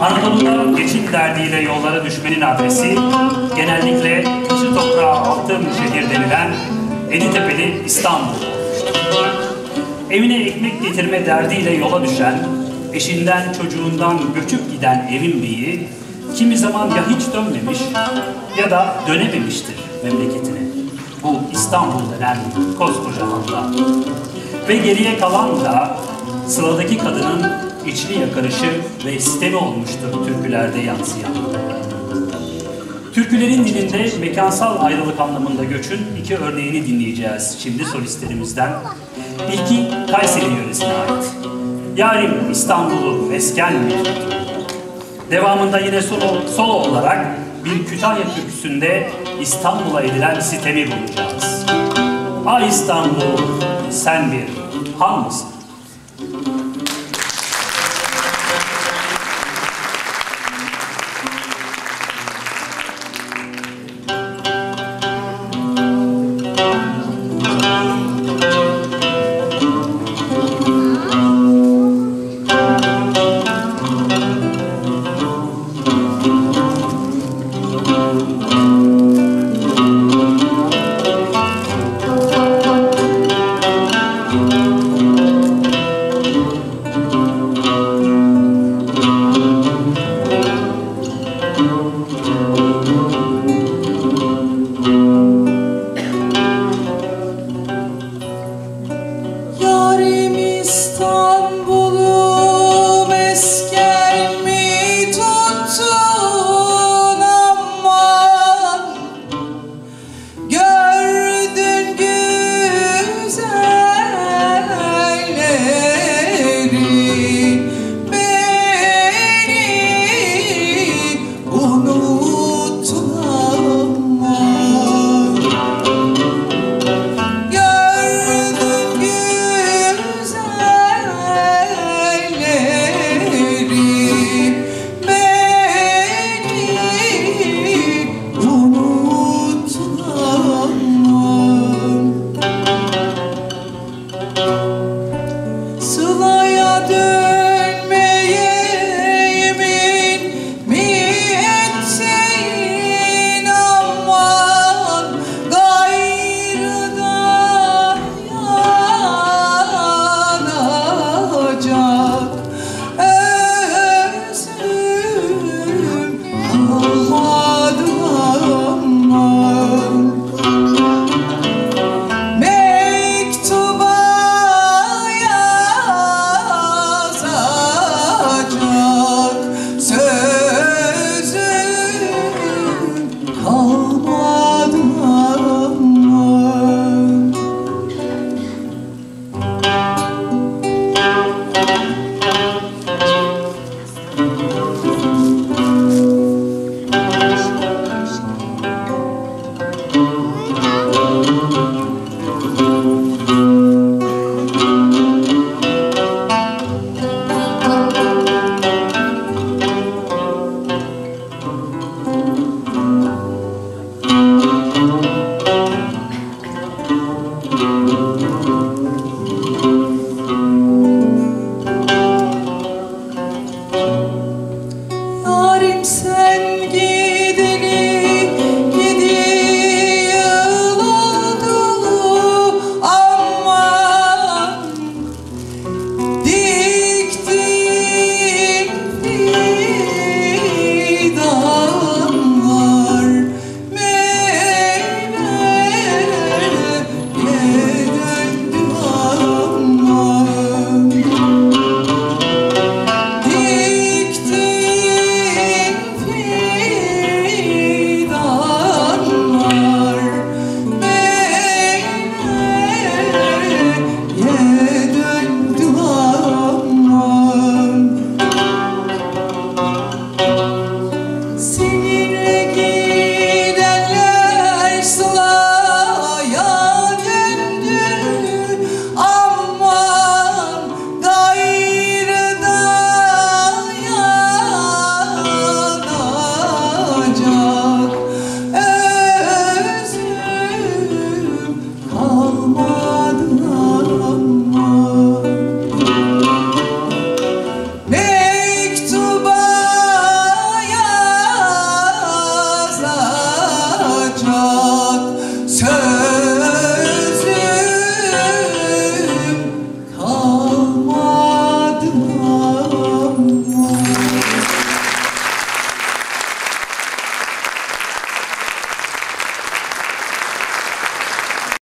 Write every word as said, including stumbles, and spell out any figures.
Anadolu'da geçim derdiyle yollara düşmenin adresi genellikle taşı toprağı altın şehir denilen Enitepeli İstanbul olmuştur. Evine ekmek getirme derdiyle yola düşen, eşinden çocuğundan göçüp giden evin beyi kimi zaman ya hiç dönmemiş ya da dönememiştir memleketine. Bu İstanbul denen koskoca handa. Ve geriye kalan da sıradaki kadının içli yakarışı ve sistemi olmuştur türkülerde yansıyan. Türkülerin dilinde mekansal ayrılık anlamında göçün iki örneğini dinleyeceğiz şimdi solistlerimizden. İlki Kayseri yöresine ait. Yarim İstanbul'u mesken mi? Devamında yine solo, solo olarak bir Kütahya türküsünde İstanbul'a edilen sitemi bulacağız. Ay İstanbul, sen bir han mısın?